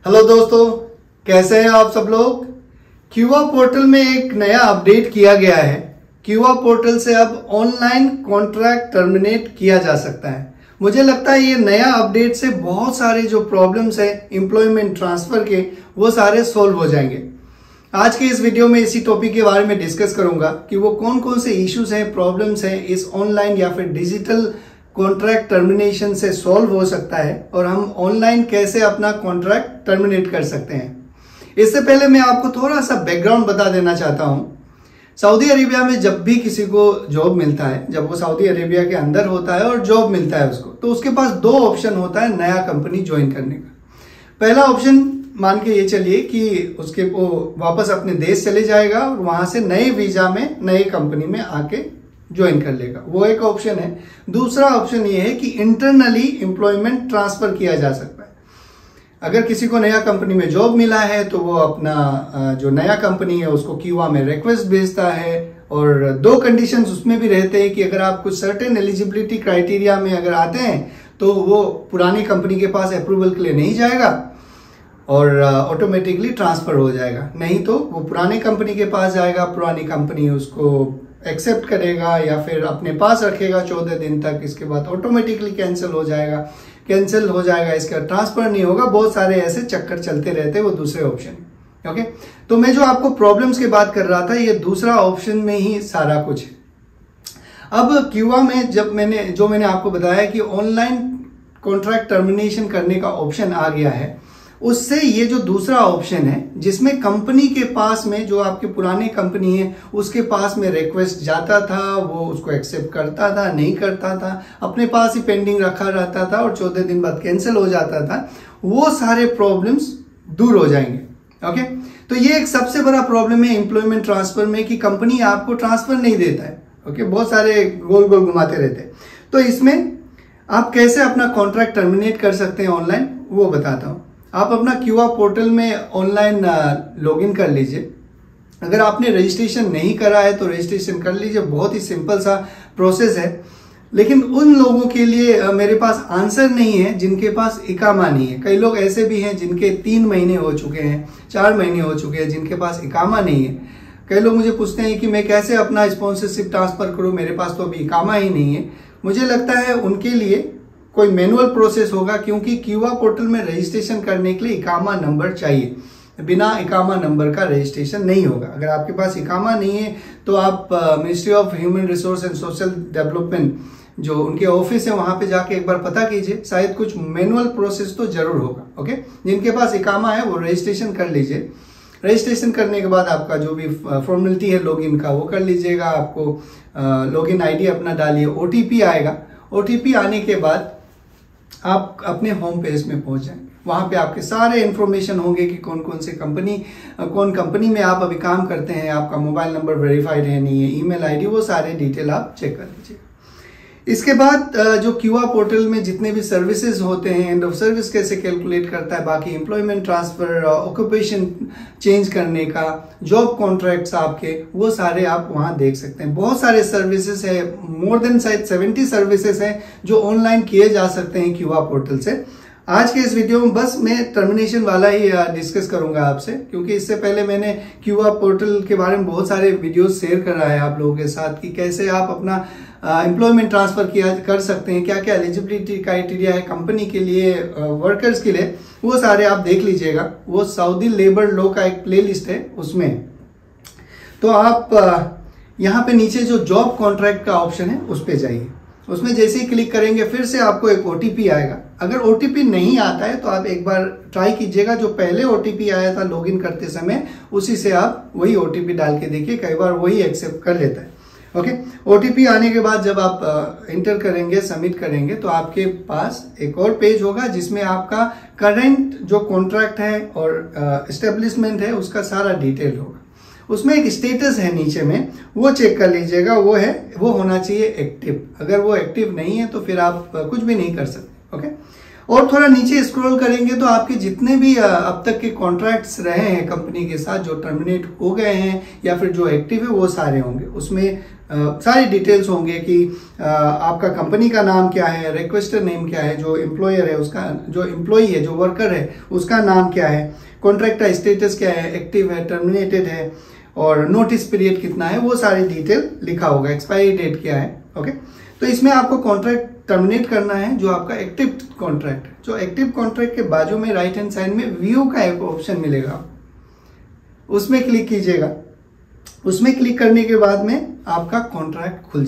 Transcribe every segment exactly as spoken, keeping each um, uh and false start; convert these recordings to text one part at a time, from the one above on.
Hello दोस्तों, कैसे हैं आप सब लोग। क्यूआ पोर्टल में एक नया अपडेट किया गया है। क्यूआ पोर्टल से अब ऑनलाइन कॉन्ट्रैक्ट टर्मिनेट किया जा सकता है। मुझे लगता है ये नया अपडेट से बहुत सारे जो प्रॉब्लम्स है एम्प्लॉयमेंट ट्रांसफर के, वो सारे सोल्व हो जाएंगे। आज के इस वीडियो में इसी टॉपिक के बारे में डिस्कस करूंगा कि वो कौन कौन से इश्यूज हैं, प्रॉब्लम्स हैं इस ऑनलाइन या फिर डिजिटल कॉन्ट्रैक्ट टर्मिनेशन से सॉल्व हो सकता है और हम ऑनलाइन कैसे अपना कॉन्ट्रैक्ट टर्मिनेट कर सकते हैं। इससे पहले मैं आपको थोड़ा सा बैकग्राउंड बता देना चाहता हूं। सऊदी अरेबिया में जब भी किसी को जॉब मिलता है, जब वो सऊदी अरेबिया के अंदर होता है और जॉब मिलता है उसको, तो उसके पास दो ऑप्शन होता है नया कंपनी ज्वाइन करने का। पहला ऑप्शन मान के ये चलिए कि उसके वो वापस अपने देश चले जाएगा और वहां से नए वीजा में नए कंपनी में आके ज्वाइन कर लेगा, वो एक ऑप्शन है। दूसरा ऑप्शन ये है कि इंटरनली एम्प्लॉयमेंट ट्रांसफर किया जा सकता है। अगर किसी को नया कंपनी में जॉब मिला है तो वो अपना जो नया कंपनी है उसको क्यूआ में रिक्वेस्ट भेजता है और दो कंडीशंस उसमें भी रहते हैं कि अगर आप कुछ सर्टेन एलिजिबिलिटी क्राइटेरिया में अगर आते हैं तो वो पुरानी कंपनी के पास अप्रूवल के लिए नहीं जाएगा और ऑटोमेटिकली ट्रांसफर हो जाएगा, नहीं तो वो पुरानी कंपनी के पास जाएगा, पुरानी कंपनी उसको एक्सेप्ट करेगा या फिर अपने पास रखेगा चौदह दिन तक, इसके बाद ऑटोमेटिकली कैंसिल हो जाएगा कैंसिल हो जाएगा इसका ट्रांसफर नहीं होगा। बहुत सारे ऐसे चक्कर चलते रहते हैं, वो दूसरे ऑप्शन। ओके, तो मैं जो आपको प्रॉब्लम्स की बात कर रहा था ये दूसरा ऑप्शन में ही सारा कुछ है। अब क्यूआ में जब मैंने जो मैंने आपको बताया कि ऑनलाइन कॉन्ट्रैक्ट टर्मिनेशन करने का ऑप्शन आ गया है, उससे ये जो दूसरा ऑप्शन है जिसमें कंपनी के पास में जो आपकी पुरानी कंपनी है उसके पास में रिक्वेस्ट जाता था, वो उसको एक्सेप्ट करता था नहीं करता था, अपने पास ही पेंडिंग रखा रहता था और चौदह दिन बाद कैंसिल हो जाता था, वो सारे प्रॉब्लम्स दूर हो जाएंगे। ओके, तो ये एक सबसे बड़ा प्रॉब्लम है एम्प्लॉयमेंट ट्रांसफर में कि कंपनी आपको ट्रांसफर नहीं देता है। ओके, बहुत सारे गोल गोल घुमाते रहते हैं। तो इसमें आप कैसे अपना कॉन्ट्रैक्ट टर्मिनेट कर सकते हैं ऑनलाइन, वो बताता हूं। आप अपना क्यूआ पोर्टल में ऑनलाइन लॉगिन कर लीजिए। अगर आपने रजिस्ट्रेशन नहीं करा है तो रजिस्ट्रेशन कर लीजिए, बहुत ही सिंपल सा प्रोसेस है। लेकिन उन लोगों के लिए मेरे पास आंसर नहीं है जिनके पास इकामा नहीं है। कई लोग ऐसे भी हैं जिनके तीन महीने हो चुके हैं, चार महीने हो चुके हैं, जिनके पास इकामा नहीं है। कई लोग मुझे पूछते हैं कि मैं कैसे अपना स्पॉन्सरशिप ट्रांसफर करूं, मेरे पास तो अभी इकामा ही नहीं है। मुझे लगता है उनके लिए कोई मैनुअल प्रोसेस होगा, क्योंकि क्यूआ पोर्टल में रजिस्ट्रेशन करने के लिए इकामा नंबर चाहिए। बिना इकामा नंबर का रजिस्ट्रेशन नहीं होगा। अगर आपके पास इकामा नहीं है तो आप ministry of human resource and social development जो उनके ऑफिस है वहां पे जाके एक बार पता कीजिए, शायद कुछ मैनुअल प्रोसेस तो जरूर होगा। ओके, जिनके पास इकामा है वो रजिस्ट्रेशन कर लीजिए। रजिस्ट्रेशन करने के बाद आपका जो भी फॉर्मेलिटी है लॉगिन का वो कर लीजिएगा। आपको लॉगिन आईडी अपना डालिए, ओटीपी आएगा। ओटीपी आने के बाद आप अपने होम पेज में पहुंच जाएंगे। वहां पे आपके सारे इंफॉर्मेशन होंगे कि कौन कौन से कंपनी कौन कंपनी में आप अभी काम करते हैं, आपका मोबाइल नंबर वेरीफाइड है नहीं है, ईमेल आईडी, वो सारे डिटेल आप चेक कर लीजिए। इसके बाद जो क्यूआ पोर्टल में जितने भी सर्विसेज होते हैं, एंड ऑफ सर्विस कैसे कैलकुलेट करता है, बाकी एम्प्लॉयमेंट ट्रांसफर, ऑक्यूपेशन चेंज करने का, जॉब कॉन्ट्रैक्ट्स आपके, वो सारे आप वहां देख सकते हैं। बहुत सारे सर्विसेज है, मोर देन शायद सेवेंटी सर्विसेज हैं जो ऑनलाइन किए जा सकते हैं क्यूआ पोर्टल से। आज के इस वीडियो में बस मैं टर्मिनेशन वाला ही डिस्कस करूंगा आपसे, क्योंकि इससे पहले मैंने क्यूआ पोर्टल के बारे में बहुत सारे वीडियो शेयर करा है आप लोगों के साथ कि कैसे आप अपना एम्प्लॉयमेंट ट्रांसफर किया कर सकते हैं, क्या क्या एलिजिबिलिटी क्राइटेरिया है कंपनी के लिए, वर्कर्स के लिए, वो सारे आप देख लीजिएगा। वो सऊदी लेबर लॉ का एक प्लेलिस्ट है उसमें। तो आप यहाँ पे नीचे जो जॉब कॉन्ट्रैक्ट का ऑप्शन है उस पर जाइए। उसमें जैसे ही क्लिक करेंगे फिर से आपको एक ओटीपी आएगा। अगर ओटीपी नहीं आता है तो आप एक बार ट्राई कीजिएगा, जो पहले ओटीपी आया था लॉगिन करते समय उसी से आप वही ओटीपी डाल के देखिए, कई बार वही एक्सेप्ट कर लेता है। ओके, ओटीपी आने के बाद जब आप इंटर करेंगे, सबमिट करेंगे, तो आपके पास एक और पेज होगा जिसमें आपका करंट जो कॉन्ट्रैक्ट है और एस्टेब्लिशमेंट है उसका सारा डिटेल होगा। उसमें एक स्टेटस है नीचे में, वो चेक कर लीजिएगा। वो है वो होना चाहिए एक्टिव। अगर वो एक्टिव नहीं है तो फिर आप कुछ भी नहीं कर सकते। ओके, और थोड़ा नीचे स्क्रॉल करेंगे तो आपके जितने भी अब तक के कॉन्ट्रैक्ट्स रहे हैं कंपनी के साथ, जो टर्मिनेट हो गए हैं या फिर जो एक्टिव है, वो सारे होंगे। उसमें आ, सारी डिटेल्स होंगे कि आ, आपका कंपनी का नाम क्या है, रिक्वेस्टर नेम क्या है, जो एम्प्लॉयर है उसका, जो एम्प्लॉई है, जो वर्कर है उसका नाम क्या है, कॉन्ट्रैक्ट का स्टेटस क्या है, एक्टिव है, टर्मिनेटेड है, और नोटिस पीरियड कितना है, वो सारी डिटेल लिखा होगा, एक्सपायरी डेट क्या है। ओके, तो इसमें आपको कॉन्ट्रैक्ट टर्मिनेट करना है जो आपका एक्टिव कॉन्ट्रैक्ट है। जो एक्टिव कॉन्ट्रैक्ट के बाजू में राइट हैंड साइड में व्यू का एक ऑप्शन मिलेगा, उसमें क्लिक कीजिएगा। उसमें क्लिक करने के बाद में आपका कॉन्ट्रैक्ट खुल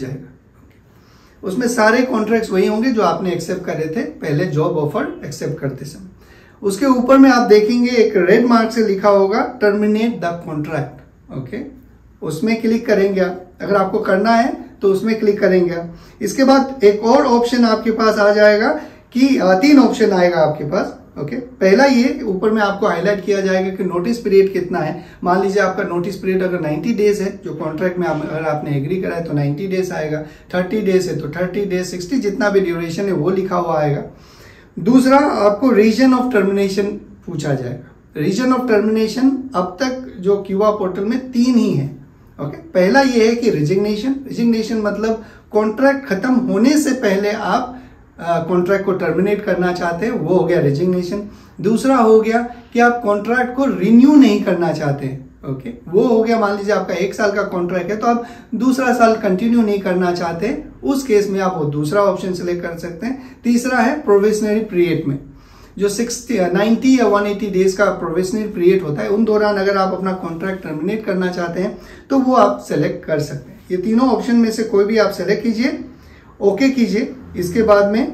जाएगा। उसमें सारे कॉन्ट्रैक्ट्स वही होंगे जो आपने एक्सेप्ट करे थे पहले जॉब ऑफर एक्सेप्ट करते समय। उसके ऊपर में आप देखेंगे एक रेड मार्क से लिखा होगा टर्मिनेट द कॉन्ट्रैक्ट। ओके, उसमें क्लिक करेंगे आप। अगर आपको करना है तो उसमें क्लिक करेंगे। इसके बाद एक और ऑप्शन आपके पास आ जाएगा कि तीन ऑप्शन आएगा आपके पास। ओके, पहला ये ऊपर में आपको हाईलाइट किया जाएगा कि नोटिस पीरियड कितना है। मान लीजिए आपका नोटिस पीरियड अगर नब्बे डेज है, जो कॉन्ट्रैक्ट में आप, अगर आपने एग्री करा है तो नब्बे डेज आएगा, तीस डेज है तो तीस डेज, साठ जितना भी ड्यूरेशन है वो लिखा हुआ आएगा। दूसरा, आपको रीजन ऑफ टर्मिनेशन पूछा जाएगा। रीजन ऑफ टर्मिनेशन अब तक जो क्यूआ पोर्टल में तीन ही है। ओके, पहला ये है कि रिजिग्नेशन। रिजिग्नेशन मतलब कॉन्ट्रैक्ट खत्म होने से पहले आप कॉन्ट्रैक्ट uh, को टर्मिनेट करना चाहते हैं, वो हो गया रिजिग्नेशन। दूसरा हो गया कि आप कॉन्ट्रैक्ट को रिन्यू नहीं करना चाहते हैं। ओके, वो हो गया, मान लीजिए आपका एक साल का कॉन्ट्रैक्ट है तो आप दूसरा साल कंटिन्यू नहीं करना चाहते, उस केस में आप वो दूसरा ऑप्शन सेलेक्ट कर सकते हैं। तीसरा है प्रोविजनरी पीरियड में, जो सिक्सटी नाइन्टी या वन एटी डेज का प्रोविजनरी पीरियड होता है, उन दौरान अगर आप अपना कॉन्ट्रैक्ट टर्मिनेट करना चाहते हैं तो वो आप सेलेक्ट कर सकते हैं। ये तीनों ऑप्शन में से कोई भी आप सेलेक्ट कीजिए, ओके कीजिए। इसके बाद में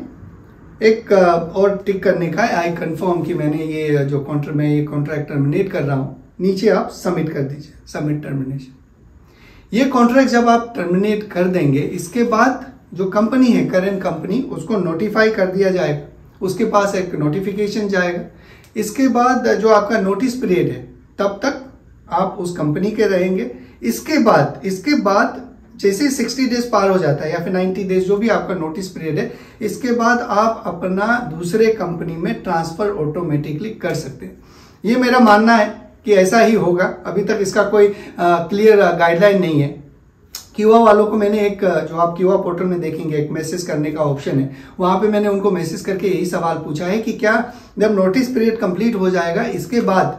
एक और टिक करने का है, आई कंफर्म कि मैंने ये जो कॉन्ट्रैक्ट में ये कॉन्ट्रैक्ट टर्मिनेट कर रहा हूँ। नीचे आप सबमिट कर दीजिए, सबमिट टर्मिनेशन। ये कॉन्ट्रैक्ट जब आप टर्मिनेट कर देंगे, इसके बाद जो कंपनी है, करेंट कंपनी, उसको नोटिफाई कर दिया जाएगा, उसके पास एक नोटिफिकेशन जाएगा। इसके बाद जो आपका नोटिस पीरियड है तब तक आप उस कंपनी के रहेंगे। इसके बाद इसके बाद जैसे साठ डेज पार हो जाता है या फिर नब्बे डेज, जो भी आपका नोटिस पीरियड है, इसके बाद आप अपना दूसरे कंपनी में ट्रांसफर ऑटोमेटिकली कर सकते हैं। ये मेरा मानना है कि ऐसा ही होगा। अभी तक इसका कोई क्लियर गाइडलाइन नहीं है। क्यूआ वालों को मैंने एक, जो आप क्यूआ पोर्टल में देखेंगे, एक मैसेज करने का ऑप्शन है, वहां पे मैंने उनको मैसेज करके यही सवाल पूछा है कि क्या जब नोटिस पीरियड कंप्लीट हो जाएगा, इसके बाद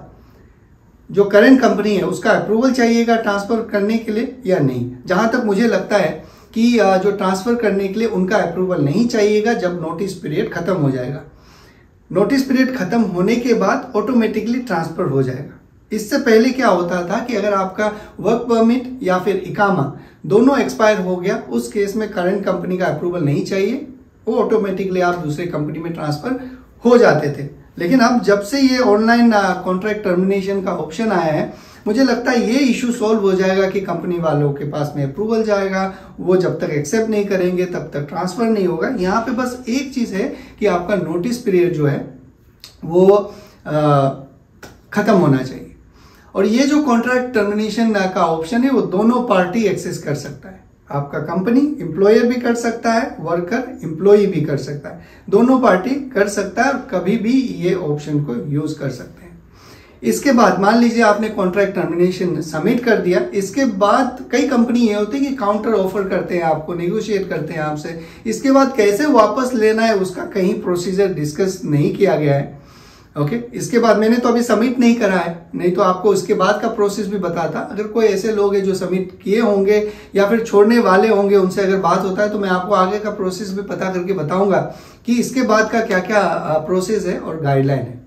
जो करंट कंपनी है उसका अप्रूवल चाहिएगा ट्रांसफर करने के लिए या नहीं। जहां तक मुझे लगता है कि जो ट्रांसफर करने के लिए उनका अप्रूवल नहीं चाहिएगा जब नोटिस पीरियड खत्म हो जाएगा। नोटिस पीरियड खत्म होने के बाद ऑटोमेटिकली ट्रांसफर हो जाएगा। इससे पहले क्या होता था कि अगर आपका वर्क परमिट या फिर इकामा दोनों एक्सपायर हो गया, उस केस में करंट कंपनी का अप्रूवल नहीं चाहिए, वो ऑटोमेटिकली आप दूसरे कंपनी में ट्रांसफर हो जाते थे। लेकिन अब जब से ये ऑनलाइन कॉन्ट्रैक्ट टर्मिनेशन का ऑप्शन आया है, मुझे लगता है ये इशू सॉल्व हो जाएगा कि कंपनी वालों के पास में अप्रूवल जाएगा, वो जब तक एक्सेप्ट नहीं करेंगे तब तक ट्रांसफर नहीं होगा। यहाँ पे बस एक चीज है कि आपका नोटिस पीरियड जो है वो आ, खत्म होना चाहिए। और ये जो कॉन्ट्रैक्ट टर्मिनेशन का ऑप्शन है वो दोनों पार्टी एक्सेस कर सकता है। आपका कंपनी एम्प्लॉयर भी कर सकता है, वर्कर एम्प्लॉई भी कर सकता है, दोनों पार्टी कर सकता है और कभी भी ये ऑप्शन को यूज कर सकते हैं। इसके बाद मान लीजिए आपने कॉन्ट्रैक्ट टर्मिनेशन सबमिट कर दिया, इसके बाद कई कंपनी ये होती है कि काउंटर ऑफर करते हैं आपको, नेगोशिएट करते हैं आपसे। इसके बाद कैसे वापस लेना है उसका कहीं प्रोसीजर डिस्कस नहीं किया गया है। Okay okay? इसके बाद मैंने तो अभी सबमिट नहीं करा है, नहीं तो आपको उसके बाद का प्रोसेस भी बताता। अगर कोई ऐसे लोग हैं जो सबमिट किए होंगे या फिर छोड़ने वाले होंगे, उनसे अगर बात होता है तो मैं आपको आगे का प्रोसेस भी पता करके बताऊंगा कि इसके बाद का क्या क्या प्रोसेस है और गाइडलाइन है।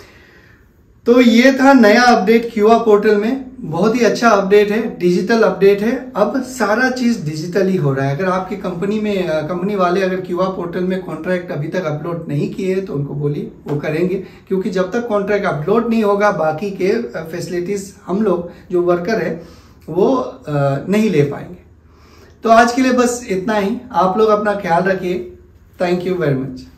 तो ये था नया अपडेट क्यूआ पोर्टल में, बहुत ही अच्छा अपडेट है, डिजिटल अपडेट है। अब सारा चीज डिजिटली हो रहा है। अगर आपकी कंपनी में कंपनी वाले अगर क्यूआ पोर्टल में कॉन्ट्रैक्ट अभी तक अपलोड नहीं किए तो उनको बोलिए वो करेंगे, क्योंकि जब तक कॉन्ट्रैक्ट अपलोड नहीं होगा बाकी के फैसिलिटीज हम लोग जो वर्कर है वो नहीं ले पाएंगे। तो आज के लिए बस इतना ही। आप लोग अपना ख्याल रखिए। Thank you very much.